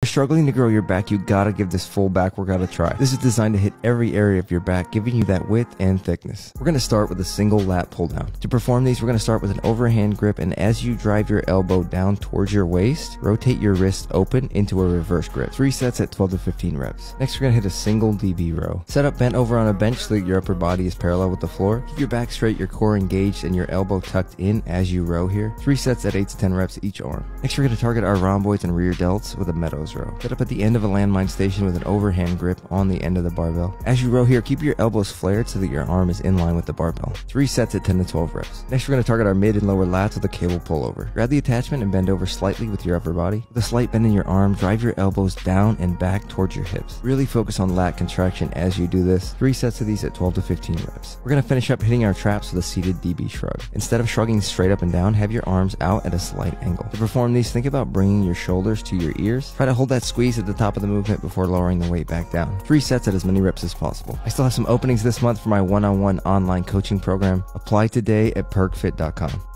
you're struggling to grow your back, you gotta give this full back workout a try. This is designed to hit every area of your back, giving you that width and thickness. We're gonna start with a single lat pull down. To perform these, we're gonna start with an overhand grip, and as you drive your elbow down towards your waist, rotate your wrist open into a reverse grip. 3 sets at 12 to 15 reps. Next, we're gonna hit a single DB row. Set up bent over on a bench so that your upper body is parallel with the floor. Keep your back straight, your core engaged, and your elbow tucked in as you row here. 3 sets at 8 to 10 reps each arm. Next, we're gonna target our rhomboids and rear delts with a Meadows row. Set up at the end of a landmine station with an overhand grip on the end of the barbell. As you row here, keep your elbows flared so that your arm is in line with the barbell. 3 sets at 10 to 12 reps. Next, we're gonna target our mid and lower lats with a cable pullover. Grab the attachment and bend over slightly with your upper body. With a slight bend in your arm, drive your elbows down and back towards your hips. Really focus on lat contraction as you do this. 3 sets of these at 12 to 15 reps. We're gonna finish up hitting our traps with a seated DB shrug. Instead of shrugging straight up and down, have your arms out at a slight angle. To perform these, think about bringing your shoulders to your ears. Try to hold that squeeze at the top of the movement before lowering the weight back down. 3 sets at as many reps as possible. I still have some openings this month for my one-on-one online coaching program. Apply today at perkfit.com.